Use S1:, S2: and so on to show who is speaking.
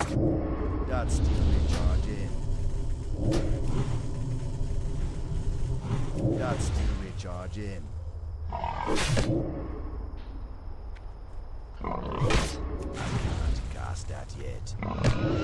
S1: That's still recharging. That's still recharging. I can't cast that yet.